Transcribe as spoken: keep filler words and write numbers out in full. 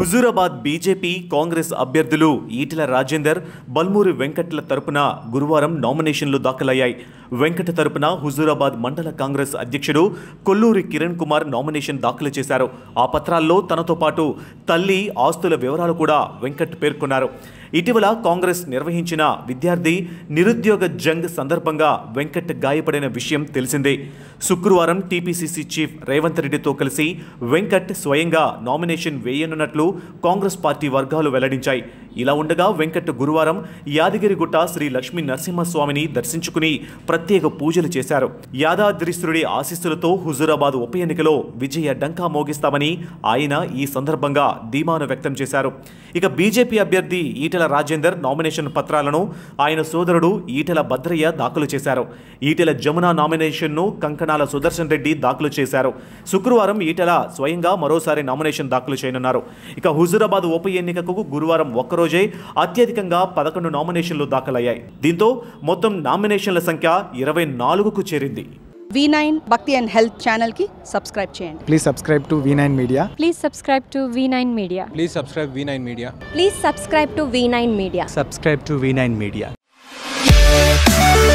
Huzurabad BJP Congress అభ్యర్థులు ఈటెల రాజేందర్, బల్మూరి వెంకట్ల తరపున గురువారం నామినేషన్లు దాఖలయ్యాయి. వెంకట తరపున హుజూరాబాద్ మండల కాంగ్రెస్ అధ్యక్షుడు కొల్లూరి కిరణ్ కుమార్ నామినేషన్ దాఖలు చేశారు. ఆ పత్రాల్లో తనతో పాటు తల్లి, ఆస్తుల వివరాలు కూడా వెంకట్ పేర్కొన్నారు. ఇటీవల కాంగ్రెస్ నిర్వహించిన విద్యార్థి నిరుద్యోగ జంగ్ సందర్భంగా వెంకట్ గాయపడిన విషయం తెలిసిందే. శుక్రవారం టీపీసీసీ చీఫ్ రేవంత్ రెడ్డితో కలిసి వెంకట్ స్వయంగా నామినేషన్ వేయనున్నట్లు కాంగ్రెస్ పార్టీ వర్గాలు వెల్లడించాయి. ఇలా ఉండగా వెంకట్ గురువారం యాదగిరిగుట్ట శ్రీ లక్ష్మీ నరసింహస్వామిని దర్శించుకుని ప్రత్యేక పూజలు చేశారు. యాదాద్రీశ్వరుడి ఆశీస్సులతో హుజూరాబాద్ ఉప ఎన్నికలో విజయ డంకా మోగిస్తామని ఆయన ఈ సందర్భంగా ధీమాను వ్యక్తం చేశారు. ఇక బీజేపీ అభ్యర్థి ఈటెల రాజేందర్ నామినేషన్ పత్రాలను ఆయన సోదరుడు ఈటెల భద్రయ్య దాఖలు చేశారు. ఈటెల జమున నామినేషన్ను కంకణాల సుదర్శన్ రెడ్డి దాఖలు చేశారు. శుక్రవారం ఈటెల స్వయంగా మరోసారి నామినేషన్ దాఖలు చేయనున్నారు. ఇక హుజూరాబాద్ ఉప ఎన్నికకు గురువారం ఒక్కరోజే అత్యధికంగా పదకొండు నామినేషన్లు దాఖలయ్యాయి. దీంతో మొత్తం నామినేషన్ల సంఖ్య ఇరవై నాలుగుకు చేరింది. V nine Bhakti and health channel కి సబ్స్క్రైబ్ చేయండి. Please subscribe to V nine media. Please subscribe to V nine media. Please subscribe V nine media. Please subscribe to V nine media. Subscribe to V nine media.